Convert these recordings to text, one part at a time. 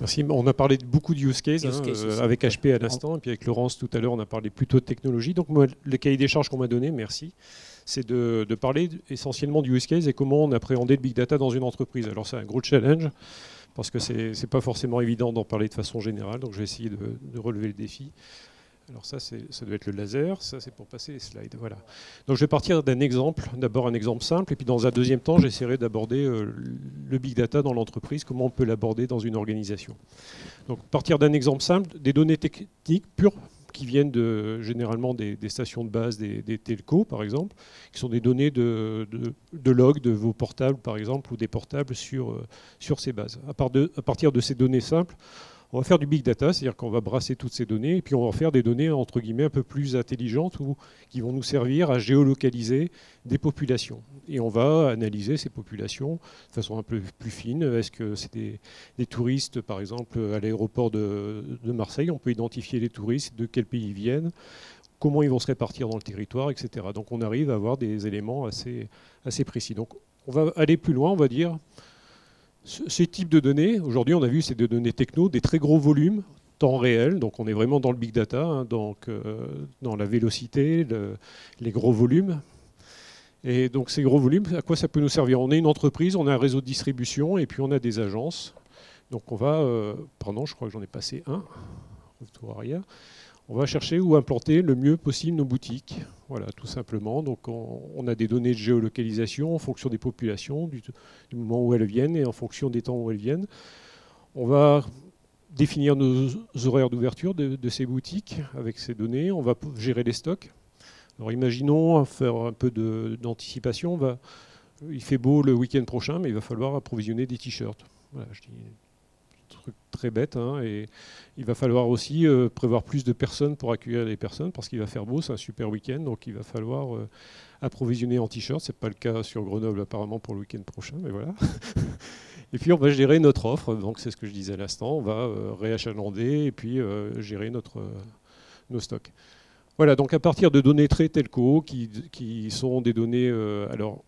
Merci. On a parlé de beaucoup de use cases, avec HP à l'instant, et puis avec Laurence tout à l'heure, on a parlé plutôt de technologie. Donc moi, le cahier des charges qu'on m'a donné, merci, c'est de parler essentiellement du use case et comment on appréhendait le big data dans une entreprise. Alors c'est un gros challenge, parce que c'est pas forcément évident d'en parler de façon générale, donc je vais essayer de relever le défi. Alors ça doit être le laser, ça c'est pour passer les slides, voilà. Donc je vais partir d'un exemple, d'abord un exemple simple, et puis dans un deuxième temps, j'essaierai d'aborder le big data dans l'entreprise, comment on peut l'aborder dans une organisation. Donc partir d'un exemple simple, des données techniques pures, qui viennent généralement des stations de base, des telcos par exemple, qui sont des données de log de vos portables par exemple, ou des portables sur ces bases. À partir de ces données simples, on va faire du big data, c'est-à-dire qu'on va brasser toutes ces données et puis on va faire des données entre guillemets un peu plus intelligentes ou qui vont nous servir à géolocaliser des populations. Et on va analyser ces populations de façon un peu plus fine. Est-ce que c'est des touristes, par exemple, à l'aéroport de Marseille? On peut identifier les touristes, de quel pays ils viennent, comment ils vont se répartir dans le territoire, etc. Donc on arrive à avoir des éléments assez précis. Donc on va aller plus loin, on va dire... Ces types de données, aujourd'hui on a vu, c'est des données techno, des très gros volumes, temps réel, donc on est vraiment dans le big data, hein, donc, dans la vélocité, les gros volumes. Et donc ces gros volumes, à quoi ça peut nous servir? On est une entreprise, on a un réseau de distribution et puis on a des agences. Donc on va, pardon, je crois que j'en ai passé un, retour arrière. On va chercher où implanter le mieux possible nos boutiques. Voilà, tout simplement. Donc on a des données de géolocalisation en fonction des populations, du moment où elles viennent et en fonction des temps où elles viennent. On va définir nos horaires d'ouverture de ces boutiques avec ces données. On va gérer les stocks. Alors imaginons faire un peu d'anticipation. Il fait beau le week-end prochain, mais il va falloir approvisionner des t-shirts. Voilà, je dis truc très bête, hein, et il va falloir aussi prévoir plus de personnes pour accueillir les personnes parce qu'il va faire beau, c'est un super week-end, donc il va falloir approvisionner en t-shirt. C'est pas le cas sur Grenoble apparemment pour le week-end prochain, mais voilà. Et puis on va gérer notre offre, donc c'est ce que je disais à l'instant, on va réachalander et puis gérer nos stocks. Voilà, donc à partir de données très telco qui sont des données, alors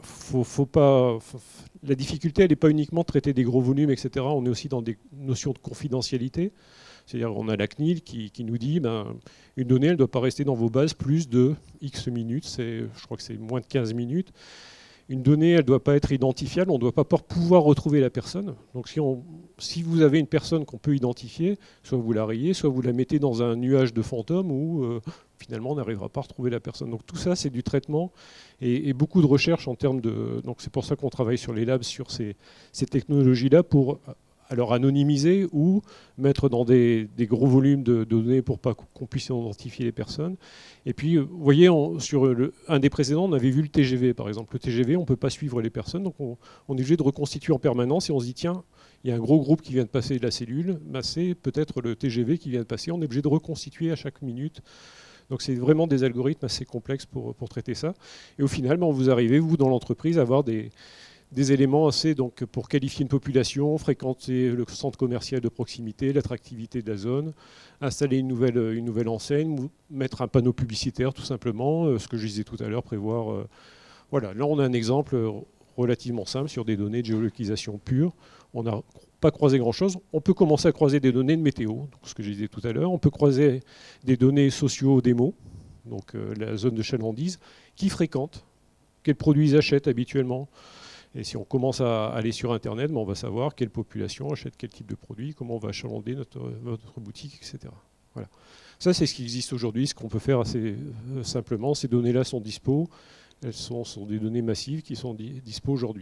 la difficulté, elle n'est pas uniquement de traiter des gros volumes, etc. On est aussi dans des notions de confidentialité. C'est-à-dire qu'on a la CNIL qui nous dit une donnée, elle ne doit pas rester dans vos bases plus de X minutes. Je crois que c'est moins de 15 minutes. Une donnée, elle ne doit pas être identifiable. On ne doit pas pouvoir retrouver la personne. Donc si vous avez une personne qu'on peut identifier, soit vous la rayez, soit vous la mettez dans un nuage de fantômes où finalement on n'arrivera pas à retrouver la personne. Donc tout ça, c'est du traitement et beaucoup de recherche en termes de... Donc c'est pour ça qu'on travaille sur les labs, sur ces technologies-là pour alors anonymiser ou mettre dans des gros volumes de données pour pas qu'on puisse identifier les personnes. Et puis, vous voyez, sur un des précédents, on avait vu le TGV, par exemple. Le TGV, on ne peut pas suivre les personnes, donc on est obligé de reconstituer en permanence et on se dit, tiens, il y a un gros groupe qui vient de passer de la cellule, c'est peut-être le TGV qui vient de passer, on est obligé de reconstituer à chaque minute. Donc c'est vraiment des algorithmes assez complexes pour traiter ça. Et au final, vous arrivez, vous, dans l'entreprise, à avoir des éléments assez, donc, pour qualifier une population, fréquenter le centre commercial de proximité, l'attractivité de la zone, installer une nouvelle enseigne, mettre un panneau publicitaire tout simplement, ce que je disais tout à l'heure, prévoir... voilà, là on a un exemple relativement simple sur des données de géolocalisation pure. On n'a pas croisé grand-chose. On peut commencer à croiser des données de météo, donc ce que je disais tout à l'heure. On peut croiser des données socio-démo, donc la zone de chalandise, qui fréquentent, quels produits ils achètent habituellement. Et si on commence à aller sur Internet, on va savoir quelle population achète quel type de produit, comment on va achalander notre boutique, etc. Voilà. Ça, c'est ce qui existe aujourd'hui, ce qu'on peut faire assez simplement. Ces données-là sont dispo. Elles sont des données massives qui sont dispo aujourd'hui.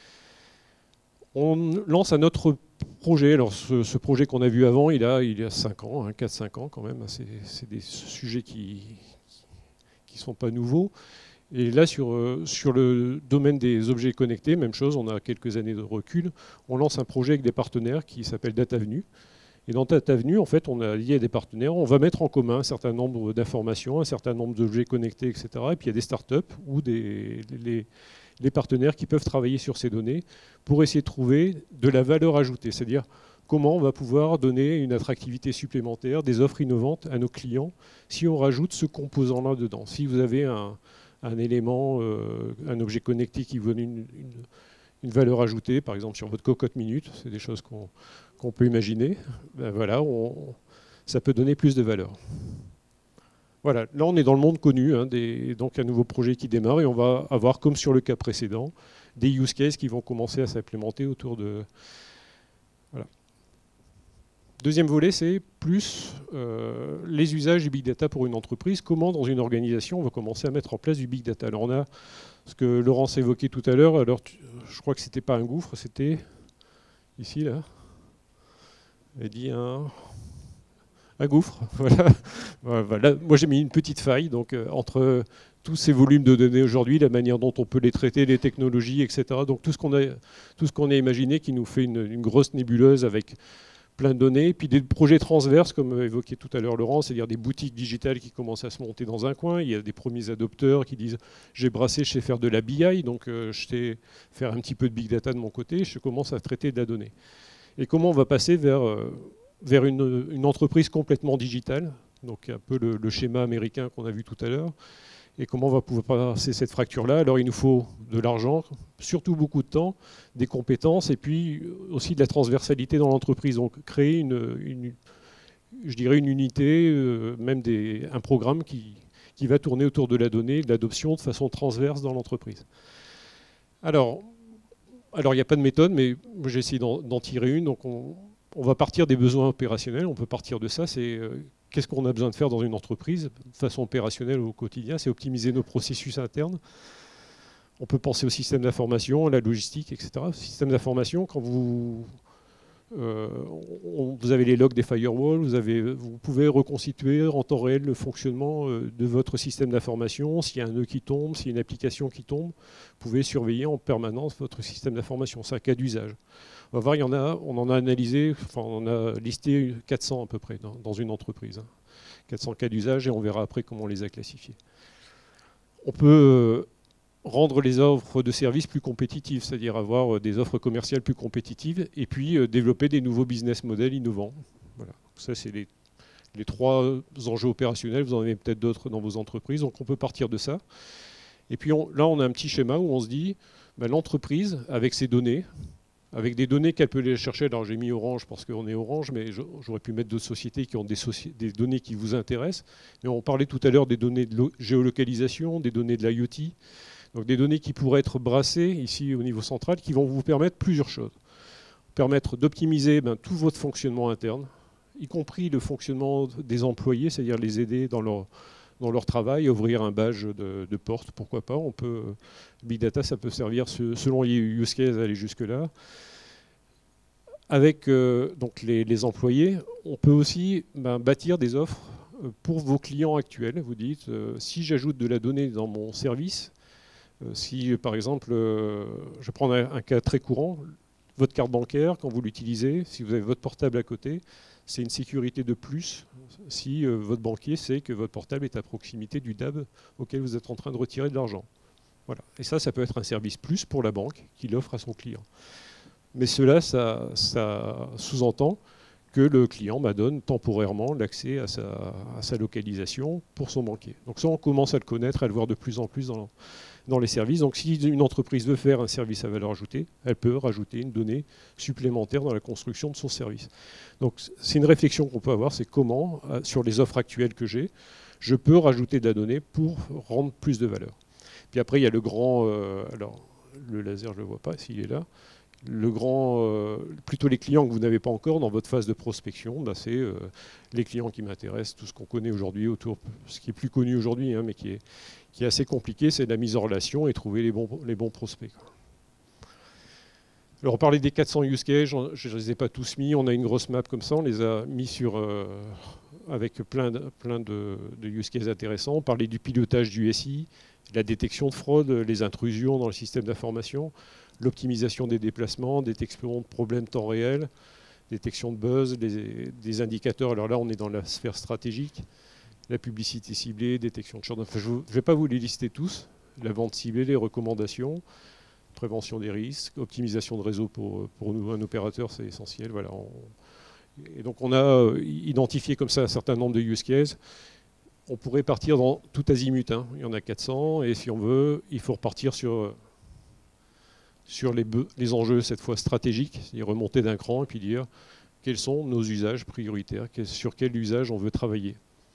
On lance un autre projet. Alors, ce projet qu'on a vu avant, il a 5 ans, hein, 4-5 ans quand même. C'est des sujets qui ne sont pas nouveaux. Et là, sur le domaine des objets connectés, même chose, on a quelques années de recul. On lance un projet avec des partenaires qui s'appelle DataVenue. Et dans DataVenue, en fait, on a lié à des partenaires. On va mettre en commun un certain nombre d'informations, un certain nombre d'objets connectés, etc. Et puis il y a des startups ou les partenaires qui peuvent travailler sur ces données pour essayer de trouver de la valeur ajoutée. C'est-à-dire comment on va pouvoir donner une attractivité supplémentaire, des offres innovantes à nos clients si on rajoute ce composant-là dedans. Si vous avez un élément, un objet connecté qui vous donne une valeur ajoutée, par exemple sur votre cocotte minute, c'est des choses qu'on peut imaginer, ben voilà, ça peut donner plus de valeur. Voilà, là on est dans le monde connu, hein, donc un nouveau projet qui démarre et on va avoir, comme sur le cas précédent, des use cases qui vont commencer à s'implémenter autour de... Voilà. Deuxième volet, c'est plus les usages du big data pour une entreprise. Comment dans une organisation on va commencer à mettre en place du big data. Alors on a ce que Laurence évoquait tout à l'heure, alors je crois que c'était pas un gouffre, c'était ici là. Elle dit un gouffre, voilà. Voilà. Moi j'ai mis une petite faille, donc entre tous ces volumes de données aujourd'hui, la manière dont on peut les traiter, les technologies, etc. Donc tout ce qu'on a imaginé qui nous fait une grosse nébuleuse avec plein de données, puis des projets transverses, comme évoqué tout à l'heure Laurent, c'est-à-dire des boutiques digitales qui commencent à se monter dans un coin. Il y a des premiers adopteurs qui disent « j'ai brassé, je sais faire de la BI, donc je sais faire un petit peu de big data de mon côté, je commence à traiter de la donnée ». Et comment on va passer vers une entreprise complètement digitale, donc un peu le schéma américain qu'on a vu tout à l'heure, et comment on va pouvoir passer cette fracture-là. Alors il nous faut de l'argent, surtout beaucoup de temps, des compétences, et puis aussi de la transversalité dans l'entreprise. Donc créer je dirais une unité, même un programme qui va tourner autour de la donnée, de l'adoption de façon transverse dans l'entreprise. Alors il n'y a pas de méthode, mais j'ai essayé d'en tirer une. Donc on va partir des besoins opérationnels, on peut partir de ça, c'est qu'est-ce qu'on a besoin de faire dans une entreprise de façon opérationnelle au quotidien, c'est optimiser nos processus internes. On peut penser au système d'information, à la logistique, etc. Le système d'information, quand vous avez les logs des firewalls, vous pouvez reconstituer en temps réel le fonctionnement de votre système d'information. S'il y a un nœud qui tombe, s'il y a une application qui tombe, vous pouvez surveiller en permanence votre système d'information. C'est un cas d'usage. On va voir, on en a analysé, enfin on a listé 400 à peu près dans une entreprise. 400 cas d'usage et on verra après comment on les a classifiés. On peut rendre les offres de services plus compétitives, c'est-à-dire avoir des offres commerciales plus compétitives et puis développer des nouveaux business models innovants. Voilà. Ça, c'est les 3 enjeux opérationnels. Vous en avez peut-être d'autres dans vos entreprises, donc on peut partir de ça. Et puis là, on a un petit schéma où on se dit, l'entreprise, avec ses données, avec des données qu'elle peut aller chercher, alors j'ai mis Orange parce qu'on est Orange, mais j'aurais pu mettre d'autres sociétés qui ont des données qui vous intéressent. Mais on parlait tout à l'heure des données de géolocalisation, des données de l'IoT, donc des données qui pourraient être brassées ici au niveau central, qui vont vous permettre plusieurs choses. Permettre d'optimiser tout votre fonctionnement interne, y compris le fonctionnement des employés, c'est-à-dire les aider dans leur travail, ouvrir un badge de porte, pourquoi pas. Big Data, ça peut servir, selon les use cases, aller jusque-là. Avec donc les employés, on peut aussi bâtir des offres pour vos clients actuels. Vous dites, si j'ajoute de la donnée dans mon service, si par exemple, je prends un cas très courant, votre carte bancaire, quand vous l'utilisez, si vous avez votre portable à côté, c'est une sécurité de plus si votre banquier sait que votre portable est à proximité du DAB auquel vous êtes en train de retirer de l'argent. Voilà. Et ça peut être un service plus pour la banque qui l'offre à son client. Mais cela, ça sous-entend que le client donne temporairement l'accès à sa localisation pour son banquier. Donc ça, on commence à le connaître, à le voir de plus en plus dans les services. Donc si une entreprise veut faire un service à valeur ajoutée, elle peut rajouter une donnée supplémentaire dans la construction de son service. Donc c'est une réflexion qu'on peut avoir, c'est comment, sur les offres actuelles que j'ai, je peux rajouter de la donnée pour rendre plus de valeur. Puis après, il y a le grand... alors, le laser, je ne le vois pas, s'il est là. Le grand, plutôt les clients que vous n'avez pas encore dans votre phase de prospection, c'est les clients qui m'intéressent, tout ce qu'on connaît aujourd'hui autour, ce qui est plus connu aujourd'hui, mais qui est assez compliqué, c'est la mise en relation et trouver les bons prospects. Alors on parlait des 400 use cases, je ne les ai pas tous mis, on a une grosse map comme ça, on les a mis avec plein de use cases intéressants. On parlait du pilotage du SI, la détection de fraude, les intrusions dans le système d'information, l'optimisation des déplacements, détection de problèmes temps réel, détection de buzz, des indicateurs. Alors là, on est dans la sphère stratégique, la publicité ciblée, détection de short. Enfin, je ne vais pas vous les lister tous. La vente ciblée, les recommandations, prévention des risques, optimisation de réseau pour nous, un opérateur, c'est essentiel. Voilà. Et donc on a identifié comme ça un certain nombre de use cases. On pourrait partir dans tout azimut. Il y en a 400, et si on veut, il faut repartir sur les enjeux, cette fois stratégiques, c'est-à-dire remonter d'un cran et puis dire quels sont nos usages prioritaires, sur quel usage on veut travailler.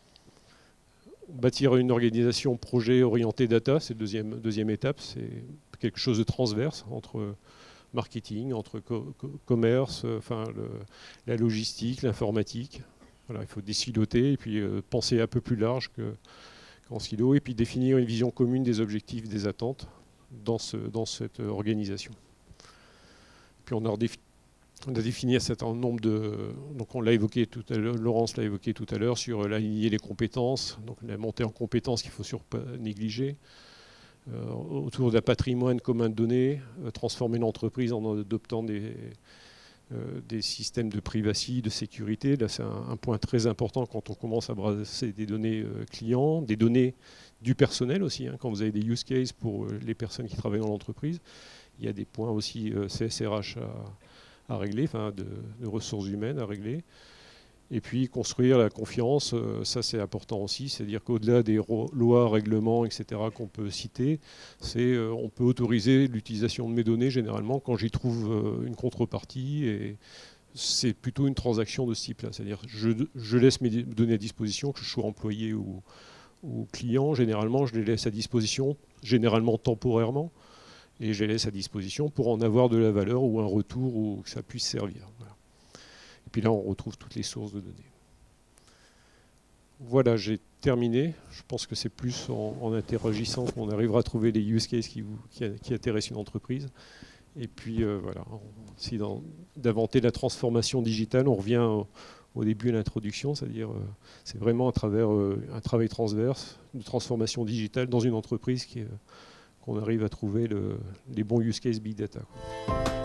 Bâtir une organisation projet orientée data, c'est la deuxième étape, c'est quelque chose de transverse entre marketing, entre commerce, la logistique, l'informatique. Voilà, il faut désiloter et puis penser un peu plus large qu'en silo, et puis définir une vision commune des objectifs, des attentes dans cette organisation. Puis on a défini un certain nombre donc on l'a évoqué tout à l'heure, Laurence l'a évoqué tout à l'heure, sur aligner les compétences, donc la montée en compétences qu'il ne faut pas négliger, autour d'un patrimoine commun de données, transformer l'entreprise en adoptant des systèmes de privacy, de sécurité. Là, c'est un point très important quand on commence à brasser des données clients, des données du personnel aussi, hein, quand vous avez des use cases pour les personnes qui travaillent dans l'entreprise. Il y a des points aussi CSRH à régler, enfin de ressources humaines à régler. Et puis construire la confiance, ça c'est important aussi, c'est-à-dire qu'au-delà des lois, règlements, etc. qu'on peut citer, on peut autoriser l'utilisation de mes données généralement quand j'y trouve une contrepartie, et c'est plutôt une transaction de ce type-là, c'est-à-dire je laisse mes données à disposition, que je sois employé ou client, généralement je les laisse à disposition, généralement temporairement, et je les laisse à disposition pour en avoir de la valeur ou un retour ou que ça puisse servir. Voilà. Et puis là, on retrouve toutes les sources de données. Voilà, j'ai terminé. Je pense que c'est plus en interagissant qu'on arrivera à trouver les use cases qui intéressent une entreprise. Et puis voilà, on essaie d'inventer la transformation digitale. On revient au début à l'introduction, c'est-à-dire c'est vraiment à travers un travail transverse de transformation digitale dans une entreprise qu'on arrive à trouver les bons use cases big data, quoi.